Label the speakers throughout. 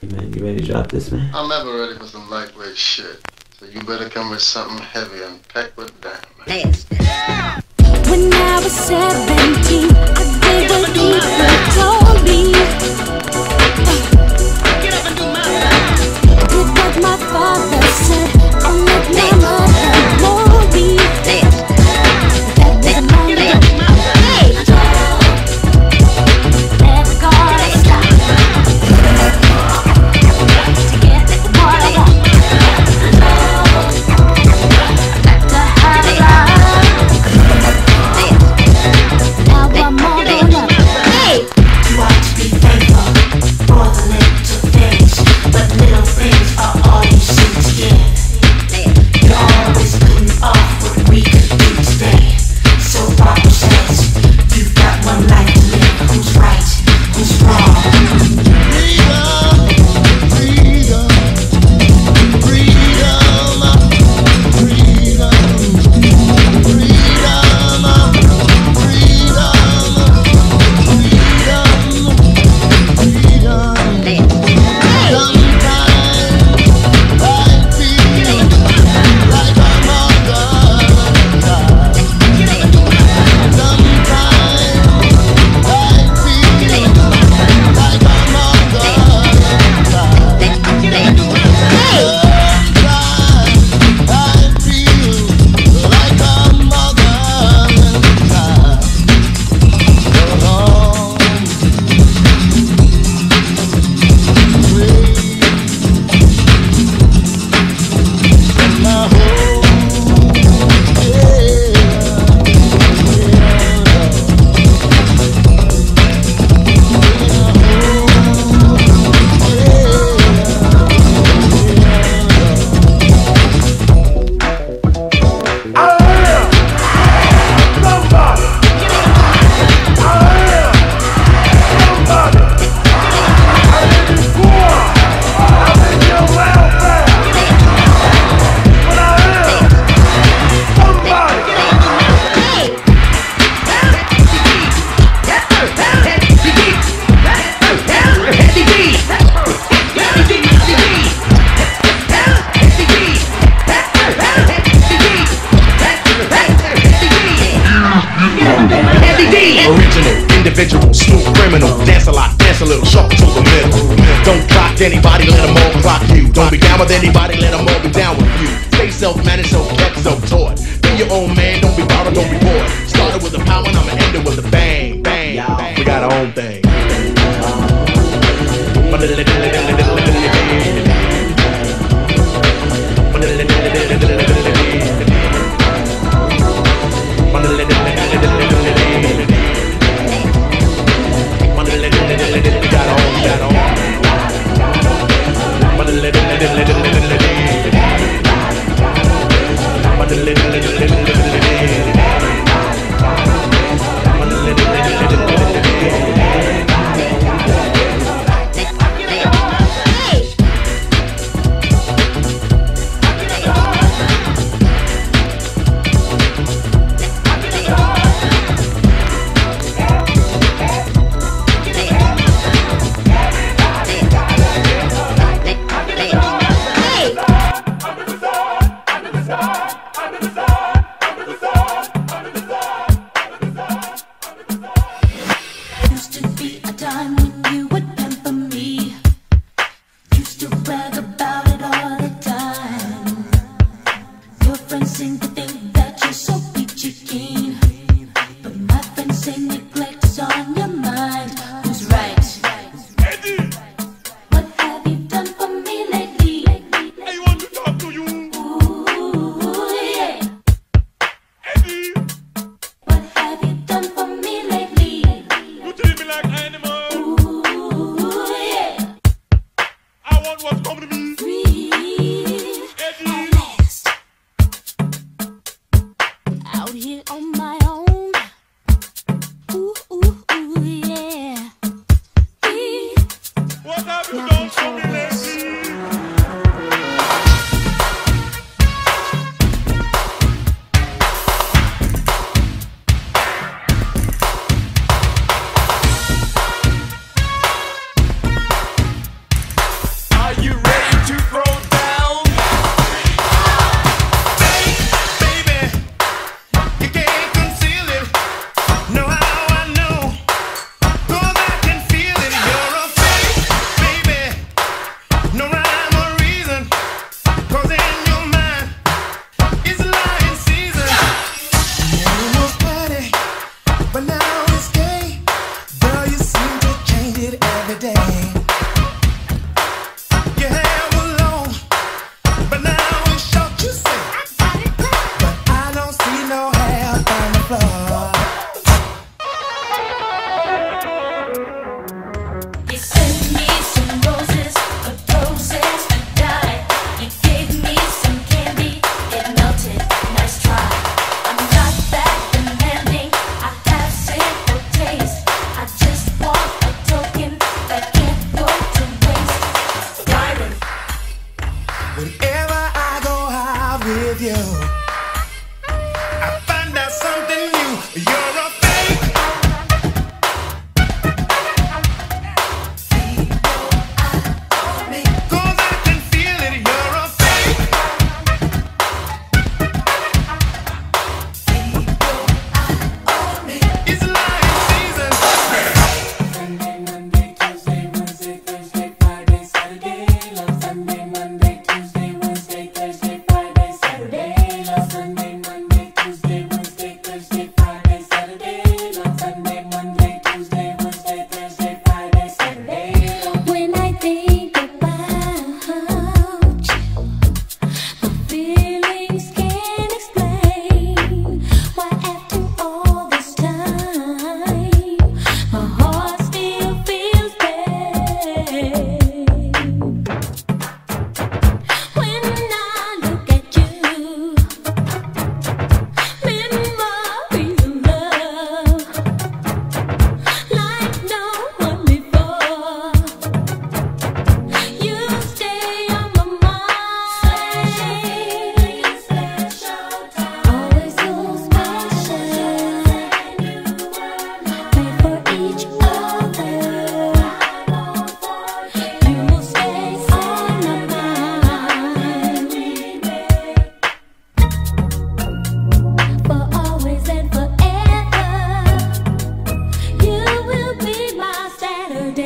Speaker 1: Man, you ready to drop this, man?
Speaker 2: I'm never ready for some lightweight shit. So you better come with something heavy and packed with diamonds.
Speaker 3: Yeah. When I was 17, I did what people told me. Get up and do my life. Did what my father said. I let my mother mold me.
Speaker 4: Anybody, let them all clock you. Don't be down with anybody, let them all be down with you. Stay self-managed, self-kept, self-taught. Be your own man, don't be borrowed, don't be bored. Started with a power and I'ma end it with a bang, bang, bang. We got our own thing.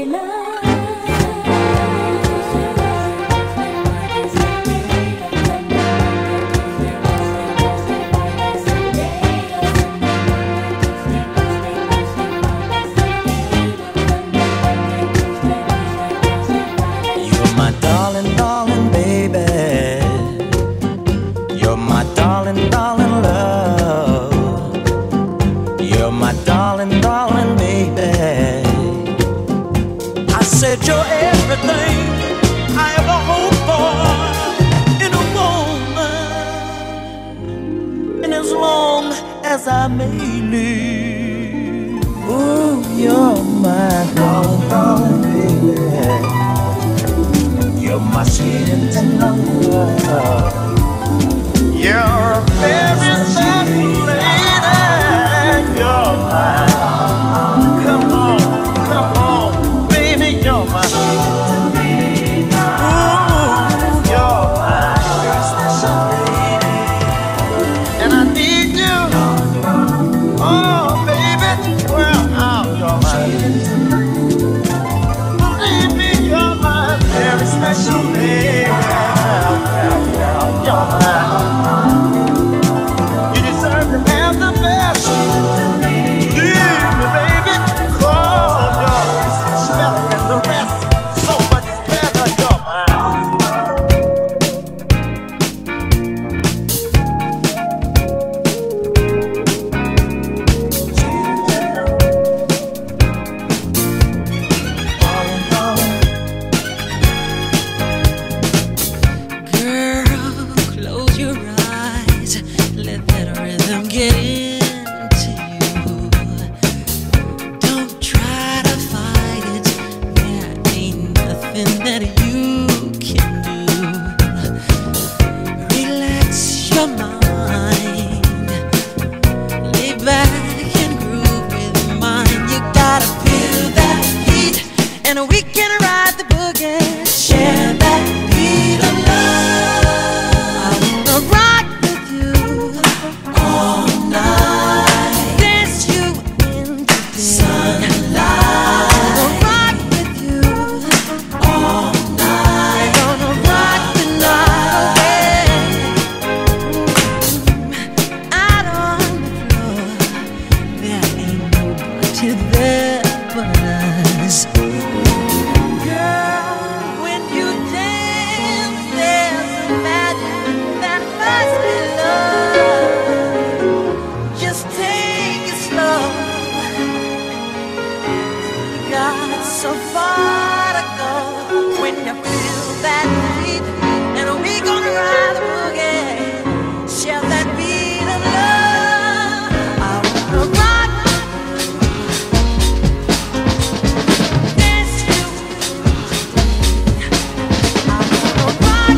Speaker 1: You're everything I ever hoped for in a woman, and as long as I may live, ooh, you're my darling, baby. You're my sweet and tender. You're a very special lady. You're mine. Come on, come on. You're my ooh, you're my special lady, and I need you. Oh, baby, well, you're my. Believe me, you're my very special lady. You're mine. You deserve to have the best. Believe me, baby, 'cause you're better than the rest. So much better, you're
Speaker 5: Girl, close your eyes. Let that rhythm get into you. Don't try to fight it. There ain't nothing that you can do. Relax your mind. Lay back and groove with mine. You gotta feel that heat, and we can ride the boogie. Share that beat of love. I wanna rock with you all night. Dance you into the sunlight. I wanna rock with you all night. Gonna rock the night away. Out on the floor, there ain't nobody there but us. Girl, when you dance, there's a magic that must be love. Just take it slow. You got so far to go. When you feel that beat, and we gonna ride the boogie. Share that beat of love. I wanna rock, dance you. I wanna rock.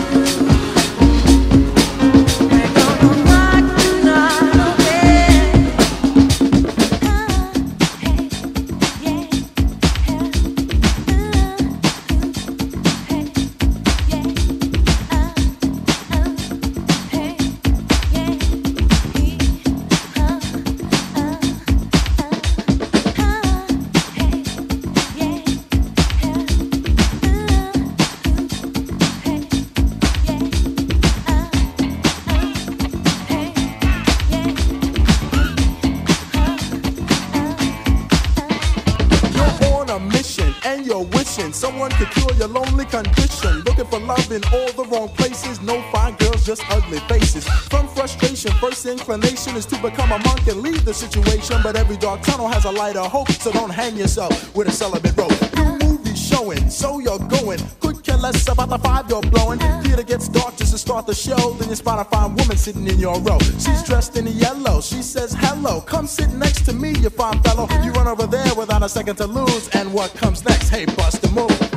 Speaker 5: We're gonna rock the night away.
Speaker 4: You're on a mission and you're wishing someone could cure your lonely condition. Looking for love in all the wrong places. No fine girls, just ugly faces. From frustration, first inclination is to become a monk and leave the situation. But every dark tunnel has a light of hope, so don't hang yourself with a celibate rope. New movie showing, so you're going. Could care less about the vibe you're blowing. Theater gets dark just to start the show. Then you spot a fine woman sitting in your row. She's dressed in yellow. She says hello. Come sit next to me, you fine fellow. You run over there without a second to lose. And what comes next? Hey, bust a move.